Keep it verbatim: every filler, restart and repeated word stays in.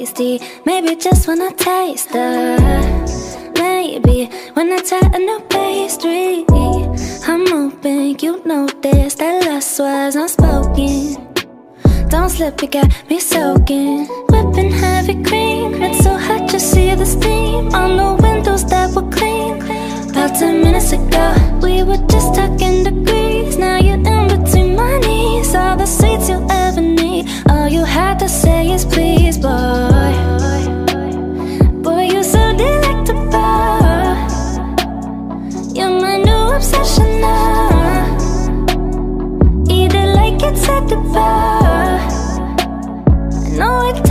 tasty. Maybe just when I taste her. Maybe when I try a new pastry. I'm hoping you notice that last was unspoken. Don't slip, you got me soaking. Whipping heavy cream, it's so hot you see the steam on the windows that were clean. About ten minutes ago, we were just talking degrees. Now you're in between my knees, all the sweets you ever need. All you had to say is please, boy. Boy, you're so delectable. You're my new obsession now. Eat it like it's at the bar. I know it